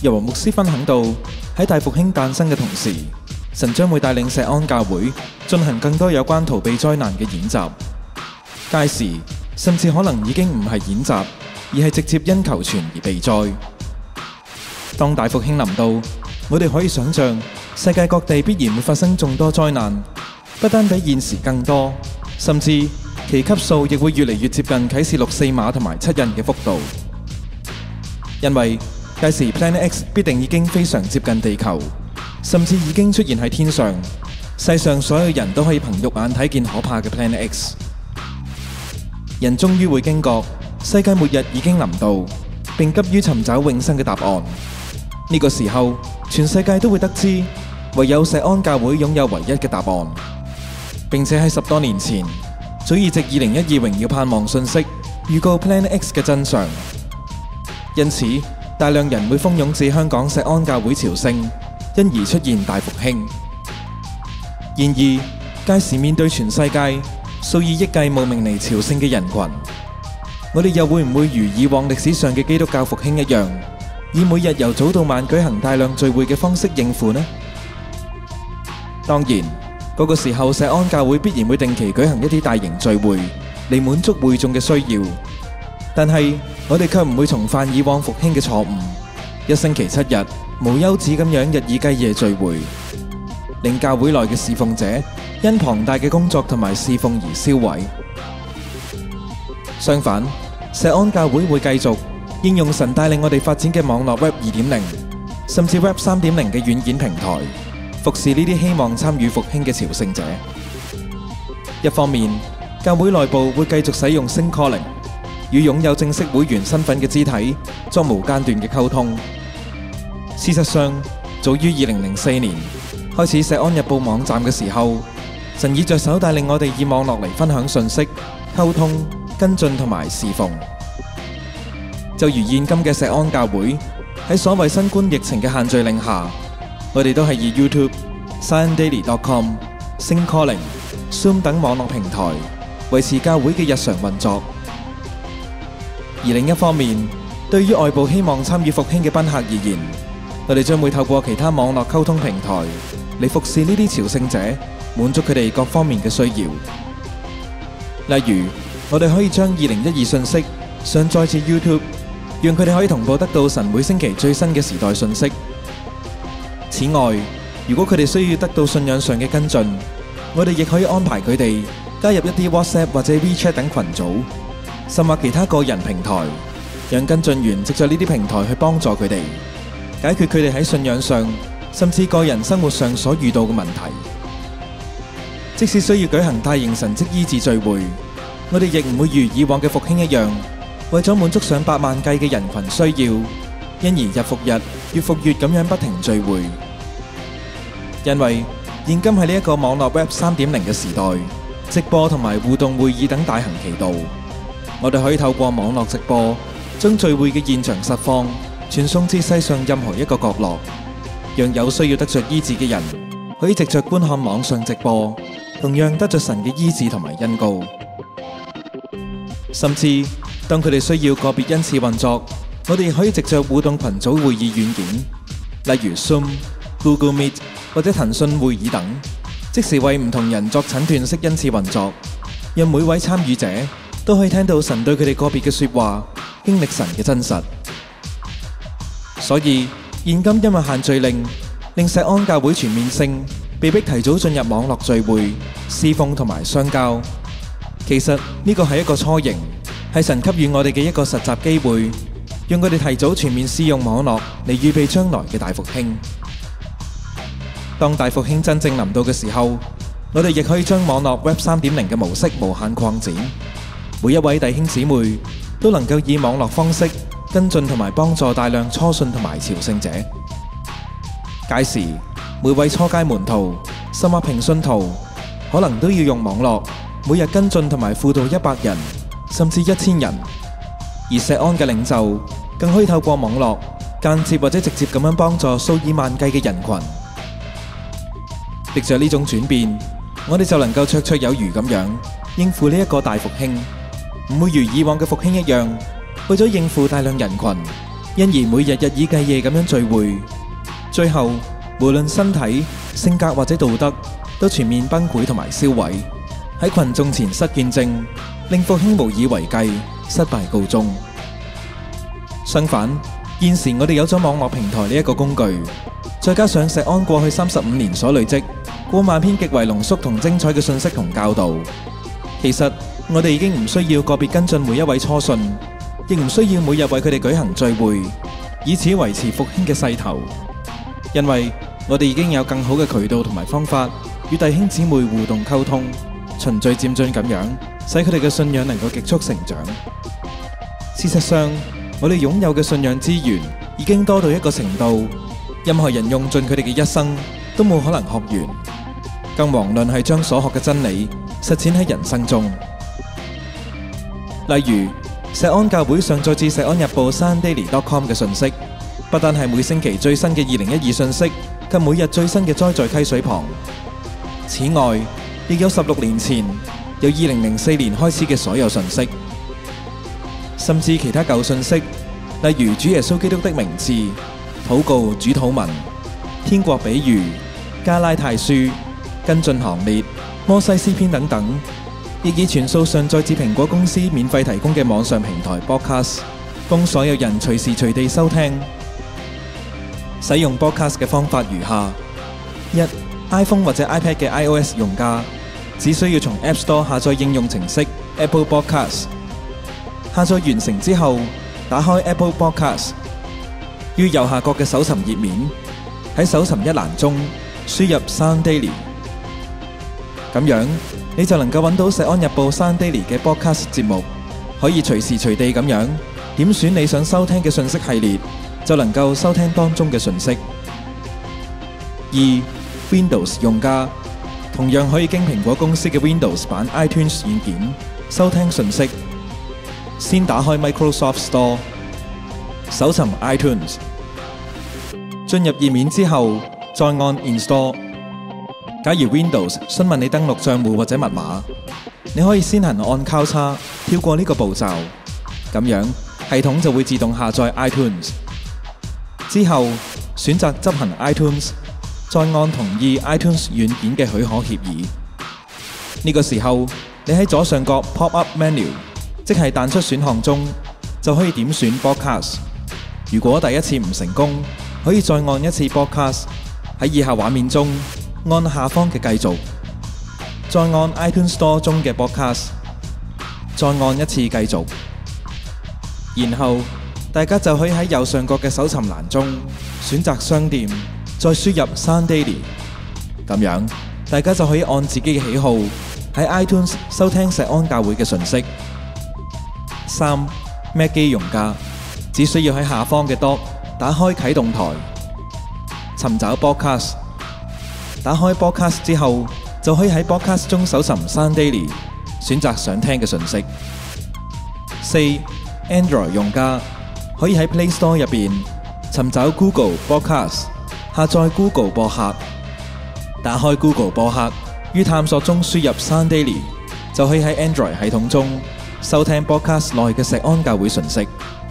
又和牧師分享到，喺大復興誕生嘅同時，神將會帶領錫安教會進行更多有關逃避災難嘅演習。屆時甚至可能已經唔係演習，而係直接因求存而避災。當大復興臨到，我哋可以想象世界各地必然會發生眾多災難，不單比現時更多，甚至其級數亦會越嚟越接近啟示錄4馬同埋7印嘅幅度。因為屆時 Planet X 必定已經非常接近地球，甚至已經出現喺天上，世上所有人都可以憑肉眼睇見可怕嘅 Planet X。人終於會驚覺世界末日已經臨到，並急於尋找永生嘅答案。呢個時候，全世界都會得知，唯有錫安教會擁有唯一嘅答案，並且喺10多年前早已藉2012榮耀盼望信息預告 Planet X 嘅真相。因此，大量人會蜂擁至香港錫安教會朝聖，因而出現大復興。然而，屆時面對全世界數以億計慕名嚟朝聖嘅人群，我哋又會唔會如以往歷史上嘅基督教復興一樣，以每日由早到晚舉行大量聚會嘅方式應付呢？當然，嗰個時候錫安教會必然會定期舉行一啲大型聚會嚟滿足會眾嘅需要，但係我哋卻唔會重犯以往復興嘅錯誤，一星期7日無休止咁樣日以繼夜聚會，令教會內嘅侍奉者因龐大嘅工作同埋侍奉而燒毀。相反，錫安教會會繼續應用神帶領我哋發展嘅網絡 Web 2.0，甚至 Web 3.0嘅軟件平台，服侍呢啲希望參與復興嘅朝聖者。一方面，教會內部會繼續使用 Sing Calling， 與擁有正式會員身份嘅肢體作無間斷嘅溝通。事實上，早於2004年開始錫安日報網站嘅時候，神已着手帶領我哋以網絡嚟分享信息、溝通、跟進同埋侍奉。就如現今嘅錫安教會喺所謂新冠疫情嘅限聚令下，我哋都係以 YouTube、SionDaily.com、Sing Calling、Zoom 等網絡平台維持教會嘅日常運作。而另一方面，對於外部希望參與復興嘅賓客而言，我哋將會透過其他網絡溝通平台嚟服侍呢啲朝聖者，滿足佢哋各方面嘅需要。例如，我哋可以將2012信息上載至 YouTube， 讓佢哋可以同步得到神每星期最新嘅時代信息。此外，如果佢哋需要得到信仰上嘅跟進，我哋亦可以安排佢哋加入一啲 WhatsApp 或者 WeChat 等群組，甚或其他個人平台，讓跟進員藉著呢啲平台去幫助佢哋解決佢哋喺信仰上甚至個人生活上所遇到嘅問題。即使需要舉行大型神蹟醫治聚會，我哋亦唔會如以往嘅復興一樣，為咗滿足上百萬計嘅人群需要，因而日復日、月復月咁樣不停聚會。因為現今係呢一個網絡 Web 3.0嘅時代，直播同埋互動會議等大行其道，我哋可以透過網絡直播，將聚會嘅現場實況傳送至世上任何一個角落，讓有需要得着醫治嘅人可以藉着觀看網上直播，同樣得着神嘅醫治同埋恩膏。甚至當佢哋需要個別恩賜運作，我哋亦可以藉着互動群組會議軟件，例如 Zoom、Google Meet 或者騰訊會議等，即時為唔同人作診斷式恩賜運作，讓每位參與者都可以聽到神對佢哋個別嘅說話，經歷神嘅真實。所以現今因為限聚令，令錫安教會全面性被迫提早進入網絡聚會、侍奉同埋相交。其實呢個係一個雛形，係神給予我哋嘅一個實習機會，讓佢哋提早全面試用網絡嚟預備將來嘅大復興。當大復興真正臨到嘅時候，我哋亦可以將網絡 Web 3.0嘅模式無限擴展，每一位弟兄姊妹都能夠以網絡方式跟進同埋幫助大量初信同埋朝聖者。屆時，每位初階門徒甚或平信徒可能都要用網絡每日跟進同埋輔導100人甚至1000人，而錫安嘅領袖更可以透過網絡間接或者直接咁樣幫助數以萬計嘅人群。藉着呢種轉變，我哋就能夠綽綽有餘咁樣應付呢一個大復興，唔會如以往嘅復興一樣，為咗應付大量人群， 因而每日日以繼夜咁樣聚會，最後無論身體、性格或者道德都全面崩潰同埋銷毀，喺群眾前失見證，令復興無以為繼，失敗告終。相反，現時我哋有咗網絡平台呢一個工具，再加上石安過去35年所累積過萬篇極為濃縮同精彩嘅信息同教導，其實我哋已經唔需要個別跟進每一位初信，亦唔需要每日為佢哋舉行聚會，以此維持復興嘅勢頭，因為我哋已經有更好嘅渠道同埋方法與弟兄姊妹互動溝通，循序漸進咁樣使佢哋嘅信仰能夠極速成長。事實上，我哋擁有嘅信仰資源已經多到一個程度，任何人用盡佢哋嘅一生都冇可能學完，更遑論係將所學嘅真理實踐喺人生中。例如，石安教會上載至石安日報 sundaily.com 嘅信息，不單係每星期最新嘅2012信息及每日最新嘅災在溪水旁，此外亦有16年前由2004年開始嘅所有信息，甚至其他舊信息，例如主耶穌基督的名字、禱告主禱文、天國比喻、加拉太書、跟進行列、摩西詩篇等等，亦已全數上載至蘋果公司免費提供嘅網上平台 Podcast， 供所有人隨時隨地收聽。使用 Podcast 嘅方法如下： 1. iPhone 或者 iPad 嘅 iOS 用家，只需要從 App Store 下載應用程式 Apple Podcast， 下載完成之後，打開 Apple Podcast， 於右下角嘅搜尋頁面，喺搜尋一欄中輸入 Sound Daily， 咁樣你就能夠揾到石安日報 Sound Daily 嘅 Podcast 節目，可以隨時隨地咁樣點選你想收聽嘅信息系列，就能夠收聽當中嘅信息。 2. Windows 用家同樣可以經蘋果公司嘅 Windows 版 iTunes 軟件收聽信息。先打開 Microsoft Store， 搜尋 iTunes， 進入頁面之後再按 Install。 假如 Windows 詢問你登錄帳戶或者密碼，你可以先行按交叉跳過呢個步驟，咁樣系統就會自動下載 iTunes。 之後選擇執行 iTunes， 再按同意 iTunes 軟件嘅許可協議。呢個時候你喺左上角 Pop-up Menu， 即係彈出選項中就可以點選 Podcast。 如果第一次唔成功，可以再按一次 Podcast， 喺以下畫面中按下方嘅繼續，再按 iTunes Store 中嘅 Podcast， 再按一次繼續，然後大家就可以喺右上角嘅搜尋欄中選擇商店，再輸入 Sound Daily， 咁樣大家就可以按自己嘅喜好喺 iTunes 收聽石安教會嘅訊息。 3. Mac 機用家只需要喺下方嘅 Dock 打開啟動台，尋找 Podcast， 打開 Podcast 之後就可以喺 Podcast 中搜尋 Sound Daily， 選擇想聽嘅訊息。 4. Android 用家可以喺 Play Store 入邊尋找 Google Podcast， 下載 Google 播客，打開 Google 播客，於探索中輸入 Sound Daily， 就可以喺 Android 系統中收聽 Podcast 內嘅石安教會訊息。